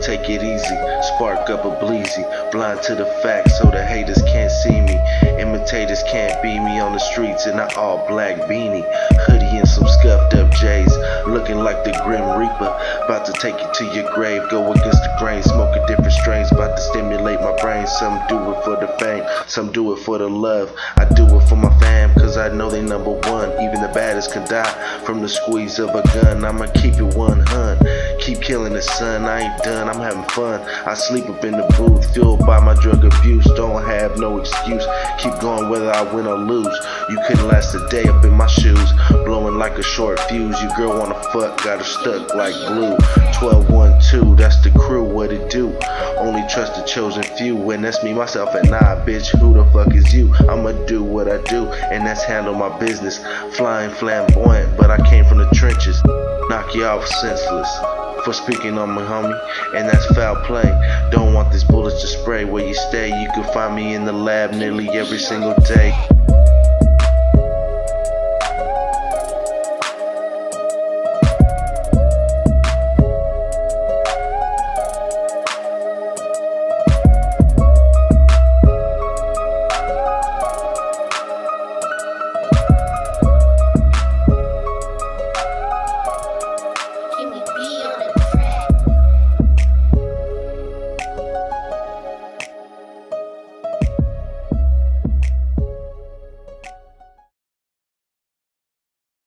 take it easy, spark up a bleezy, blind to the facts so the haters can't see me. Imitators can't beat me on the streets in an all black beanie, hoodie and some scuffed up J's, looking like the Grim Reaper, about to take you to your grave, go against the grain, smoking different strains, about to stimulate my brain. Some do it for the fame, some do it for the love. I do it for my fam, cause I know they number one. Even the baddest can die from the squeeze of a gun. I'ma keep it 100, keep killing the sun. I ain't done, I'm having fun. I sleep up in the booth, fueled by my drug abuse. Don't have no excuse, keep going whether I win or lose. You couldn't last a day up in my shoes, blowing like a short fuse. Your girl wanna fuck, got her stuck like glue. 12-1-2, that's the crew, what it do? Only trust the chosen few, and that's me, myself, and I. Bitch, who the fuck is you? I'ma do what I do, and that's handle my business. Flying flamboyant, but I came from the trenches. Knock you off senseless for speaking on my homie, and that's foul play. Don't want these bullets to spray where you stay. You can find me in the lab nearly every single day.